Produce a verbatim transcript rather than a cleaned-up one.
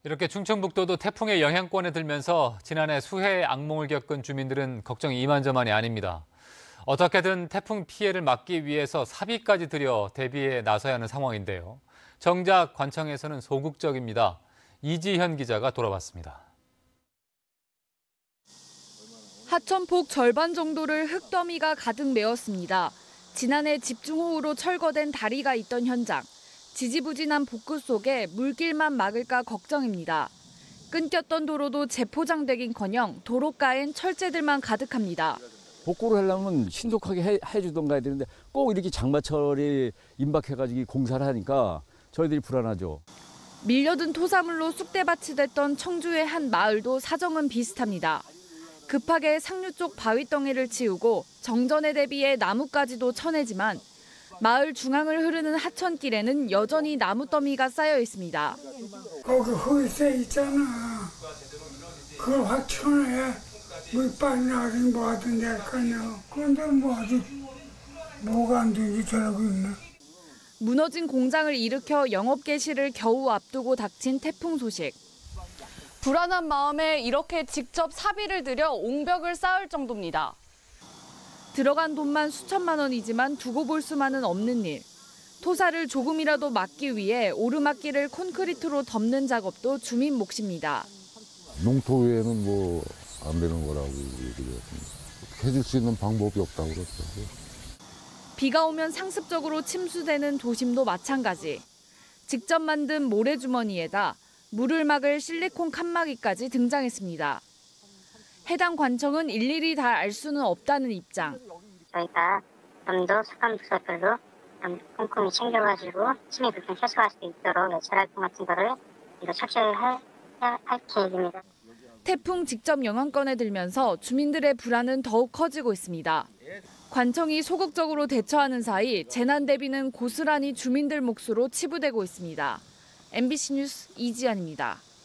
이렇게 충청북도도 태풍의 영향권에 들면서 지난해 수해의 악몽을 겪은 주민들은 걱정이 이만저만이 아닙니다. 어떻게든 태풍 피해를 막기 위해서 사비까지 들여 대비에 나서야 하는 상황인데요. 정작 관청에서는 소극적입니다. 이지현 기자가 돌아봤습니다. 하천폭 절반 정도를 흙더미가 가득 메웠습니다. 지난해 집중호우로 철거된 다리가 있던 현장. 지지부진한 복구 속에 물길만 막을까 걱정입니다. 끊겼던 도로도 재포장되긴커녕 도로가엔 철제들만 가득합니다. 복구를 하려면 신속하게 해, 해주던가 해야 되는데 꼭 이렇게 장마철이 임박해가지고 공사를 하니까 저희들이 불안하죠. 밀려든 토사물로 쑥대밭이 됐던 청주의 한 마을도 사정은 비슷합니다. 급하게 상류 쪽 바위덩이를 치우고 정전에 대비해 나무까지도 쳐내지만 마을 중앙을 흐르는 하천길에는 여전히 나무더미가 쌓여 있습니다. 거기 흙새 있잖아. 그걸 확 쳐내야 물빨 나가긴 뭐 하든 될 거냐. 그런데 뭐 아직 뭐가 안 되지 저러고 있네. 무너진 공장을 일으켜 영업 개시를 겨우 앞두고 닥친 태풍 소식. 불안한 마음에 이렇게 직접 사비를 들여 옹벽을 쌓을 정도입니다. 들어간 돈만 수천만 원이지만 두고 볼 수만은 없는 일. 토사를 조금이라도 막기 위해 오르막길을 콘크리트로 덮는 작업도 주민 몫입니다. 농토 외에는 뭐 안 되는 거라고 얘기를 해줄 수 있는 방법이 없다고 그랬어요. 비가 오면 상습적으로 침수되는 도심도 마찬가지. 직접 만든 모래주머니에다 물을 막을 실리콘 칸막이까지 등장했습니다. 해당 관청은 일일이 다 알 수는 없다는 입장. 저희가 좀 더 숙감 부서들도 좀 꼼꼼히 챙겨가지고 침해 불편 해소할 수 있도록 외출 활동 같은 거를 이거 착실히 할, 할 계획입니다. 태풍 직접 영향권에 들면서 주민들의 불안은 더욱 커지고 있습니다. 관청이 소극적으로 대처하는 사이 재난 대비는 고스란히 주민들 몫으로 치부되고 있습니다. 엠비씨 뉴스 이지연입니다.